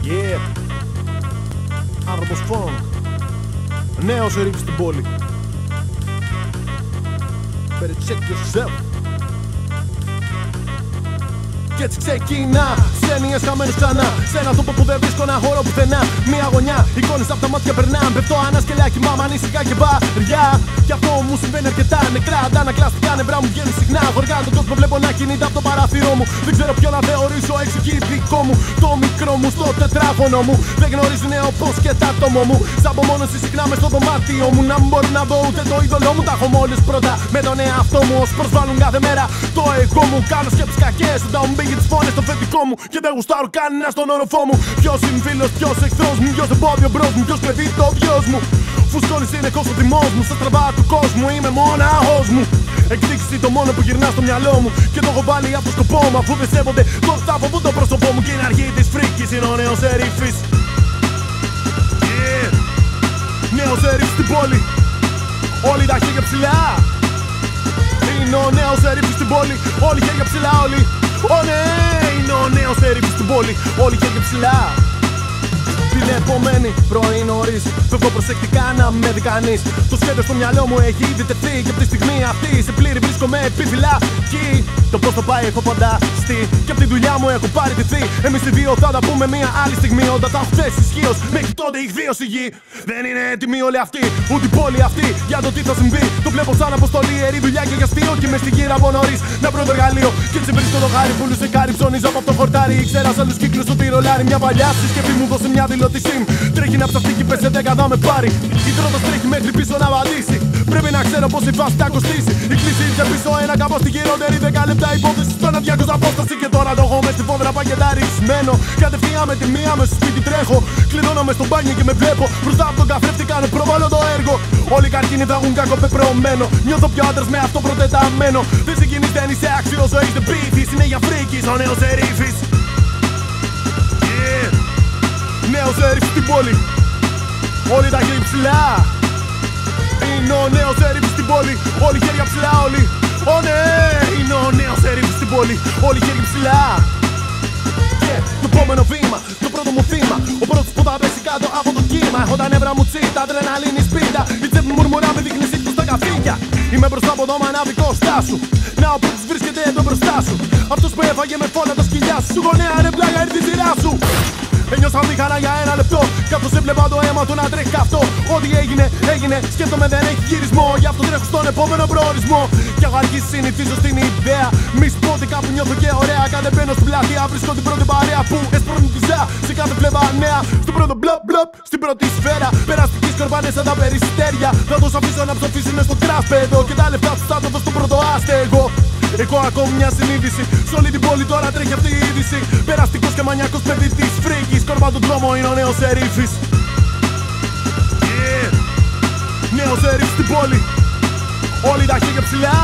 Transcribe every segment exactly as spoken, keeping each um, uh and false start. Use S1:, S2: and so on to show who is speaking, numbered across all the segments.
S1: Yeah. Άνθρωπος φων. Νέος ερήφης στην πόλη. Better check yourself. Κι έτσι ξεκινά, ξένιες χαμένους ξανά. Σε ένα τόπο που δεν βρίσκω ένα χώρο πουθενά. Μια γωνιά, εικόνες απ' τα μάτια περνά. Πεφτώ ανάσκελιά, κοιμάμαι ανήσυχα και βαριά. Κι αυτό μου συμβαίνει αρκετά νεκρά. Αντανακλαστικά νευρά μου βγαίνουν συχνά. Γοργά τον κόσμο βλέπω να κινείται από το παράθυρό μου. Δεν ξέρω ποιο να θεωρήσω εξοχή δικό μου. Το μικρό μου στο τετράγωνο μου. Δεν γνωρίζουν όπως και τα άτομο μου. Σαν απομόνωση συχνά μες στο δωμάτιο μου. Να μην μπορώ να δω ούτε το είδωλό μου. Τα έχω μόλις πρώτα με τον εαυτό μου. Ως προσβάλλουν κάθε μέρα το εγώ μου. Κάνω σκέψεις κακές όταν μου μπήκε τις φωνές στο φετικό μου. Και δεν γουστάρω κανένα στον όροφό μου. Ποιος είναι φίλος, ποιος εχθρός μου. Ποιος εμπόδιο μπρος μου, ποιος κλεβεί το βιός μου. Φουσκώνει συνεχώς ο τιμός μου. Στα στραβά του κόσμου είμαι μόναχος μου. Εκδείξει το μόνο που γυρνά στο μυαλό μου. Και το έχω βάλει από το σκοπό μου. Αφού δεν σέβονται τον θάφο που το πρόσωπό μου. Και είναι αργή της φρίκης, είναι ο νέος ερήφης. Yeah. Νέος ερήφης στην πόλη. Όλοι τα χέρια ψηλά. Είναι ο νέος ερήφης στην πόλη. Όλοι χέρια ψηλά, όλοι. Ω ναι, είναι ο νέος ερήφης στην πόλη. Όλοι χέρια ψηλά. Την επομένη πρωί νωρίς φεύγω προσεκτικά να με δει κανείς. Το σχέδιο στο μυαλό μου έχει ήδη τεθεί. Και από τη στιγμή αυτή σε πλήρη βρίσκομαι επιφυλακή. Το πώς το πάει έχω φανταστεί. Και από τη δουλειά μου έχω πάρει τη θή. Εμείς οι δύο θα τα πούμε μια άλλη στιγμή. Όταν θα έχω θέσει ισχύος μέχρι τότε η γδίος η γη. Δεν είναι έτοιμοι όλοι αυτοί, ούτε η πόλη αυτή για το τι θα συμβεί. Το βλέπω σαν αποστολή, ιερή δουλειά και για αστείο. Και μες στην γύρα από νωρίς να βρω το εργαλείο. Και έτσι βρίσκω το χάρι που σε κάρι ψωνίζω από το χορτάρι. Ήξερα σαν τους κύκλους ότι ρολάρι. Μια παλιά συσκευή μου δώσε μια δηλωτή. Τρέχει να ψαχτεί και πέσε δέκα θα με πάρει. Η τρότος τρέχει μέχρι πίσω να απαντήσει. Πρέπει να ξέρω πως η φάση θα κοστίσει. Η κλίση ήρθε πίσω ένα κάπως στη χειρότερη. Δέκα λεπτά υπόθεση στο ένα διακόσια απόσταση. Και τώρα το έχω μες στη φόδρα πακεταρισμένο. Κατευθείαν με τη μία με στο σπίτι τρέχω. Κλειδώνω μες στο μπάνιο και με βλέπω. Μπροστά από τον καθρέφτη κάνω προβάλλω το έργο. Όλοι οι καρκίνοι θα έχουν κακό πεπρωμένο. Νιώθω πιο άντρας με αυτό προτεταμένο. Δεν συγκινείς, δεν είσαι άξιος ζωής, δεν πείθεις. Είναι για φρίκης ο νέος ερήφης. Νέος ερήφης στην πόλη. Όλοι τα χέρια ψηλά. Είναι ο νέος ερήφης στην πόλη. Όλοι χέρια ψηλά, όλοι. Ω ναι, είναι ο νέος ερήφης στην πόλη. Όλοι χέρια ψηλά. Και το επόμενο βήμα, το πρώτο μου θύμα. Ο πρώτος που θα πέσει κάτω από το κύμα. Έχω τα νεύρα μου τσίτα, αδρεναλίνη σπίτα. Η τσέπη μου μουρμουρά με δείχνει σύγκρουση στα καθήκια. Είμαι μπροστά από το μανάβικο στάσου. Να ο πρώτος βρίσκεται εδώ μπροστά σου. Αυτός που έφαγε με φώνα τα σκυλιά σου. Σου γονέα ρε πλάγια, έρθει η σειρά σου. Ένιωσα μήχανα για ένα λεπτό. Καθώς έβλεπα το αίμα του να τρέχει καυτό. Ό,τι έγινε, έγινε. Σκέφτομαι δεν έχει γυρισμό. Γι' αυτό τρέχω στον επόμενο προορισμό. Κι έχω αρχίσει συνηθίζω στην ιδέα. Μη σου πω ότι κάπου νιώθω και ωραία. Κάθε μπαίνω στην πλατεία. Βρίσκω την πρώτη παρέα που έσπρωχνει τη ζά. Σε κάθε φλέβα νέα. Στο πρώτο μπλοπ μπλοπ. Στην πρώτη σφαίρα. Περαστική σκορπάνε σαν τα περιστέρια. Θα τους αφήσω να ψοφήσουν στο τράσπεδο. Και τα λεφτά του θα το δω στο πρώτο άστεγο. Έχω ακόμη μια συνείδηση. Σ' όλη την πόλη τώρα τρέχει αυτή η είδηση. Περαστικός και μανιακός παιδί της φρίκης. Κόρμα του δρόμου είναι ο νέος ερήφης. Yeah. Νέος ερήφης στην πόλη. Όλοι τα χέρια ψηλά.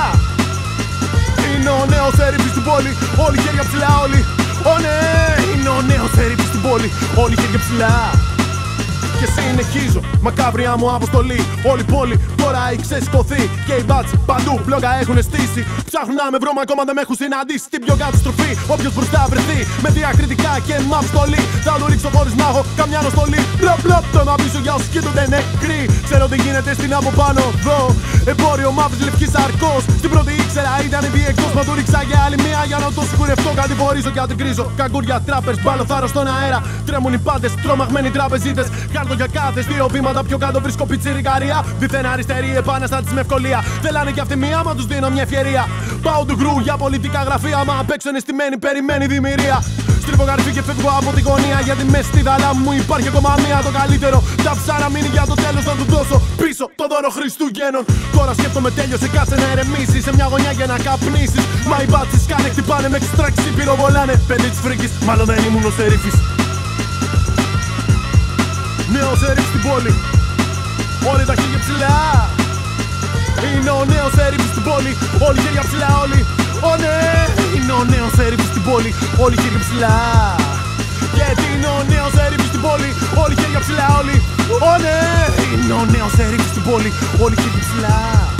S1: Είναι ο νέος ερήφης στην πόλη. Όλοι χέρια ψηλά, όλοι. Ω ναι, είναι ο νέος ερήφης στην πόλη. Όλοι χέρια ψηλά. Και συνεχίζω, μακάβρια μου αποστολή. Όλη η πόλη τώρα έχει ξεσηκωθεί. Και οι μπάτς παντού μπλόγκα έχουν στήσει. Ψάχνουν να με βρω, μα ακόμα δεν με έχουν συναντήσει. Την πιο κάτω στροφή, όποιος μπροστά βρεθεί. Με διακριτικά και με αποστολή. Θα του ρίξω χωρίς να έχω καμιά νοστολή. Μπλοπ μπλοπ, το να πίσω για όσους κοίτονται νεκροί. Ξέρω τι γίνεται στην από πάνω εδώ. Εμπόριο μαύρης λευκής αρκός. Στην πρώτη ήξερα ήταν διεκτός. Μα του ρίξα για άλλη μία για να το σιγουρευτώ. Κατηγορίζω και αντικρίζω. Καγκούρια τράπερς, μπάλο θάρρος στον αέρα. Τρέμουν οι πάντες, τρομαγμένοι τραπεζίτες. Για κάθε δύο βήματα πιο κάτω βρίσκω πιτσιρικαρία. Δίθεν αριστερή επαναστάτηση με ευκολία. Θέλανε κι αυτή μία, μα τους δίνω μια ευκαιρία. Πάω του γκρου για πολιτικά γραφεία. Μα απ' έξω είναι στημένη, περιμένει δημιουργία. Στρίβω καρφί και φεύγω από τη γωνία. Γιατί μες στη δαλά μου υπάρχει ακόμα μία. Το καλύτερο, τα ψάρα μείνει για το τέλος. Να του δώσω πίσω το δώρο Χριστούγεννων. Τώρα σκέφτομαι τέλειωσε, κάτσε να ερεμήσει. Σε μια γωνιά για να καπνίσεις. Μα οι μπάτσες κάνε χτυπάνε με εξτράξει πυροβολάνε. Παιδί της φρίκης, μάλλον δεν ήμουν ο ερήφης. Νέος ερήφης στην πόλη. Όλοι τα χέρια ψηλά. Είναι ο νέος ερήφης στην πόλη. Όλοι χέρια ψηλά, όλοι. Ω ναι, είναι ο νέος ερήφης στην πόλη. Όλοι χέρια ψηλά. Γιατί είναι ο νέος ερήφης στην πόλη. Όλοι χέρια ψηλά, όλοι. Ω ναι, είναι ο νέος ερήφης στην πόλη. Όλοι χέρια ψηλά.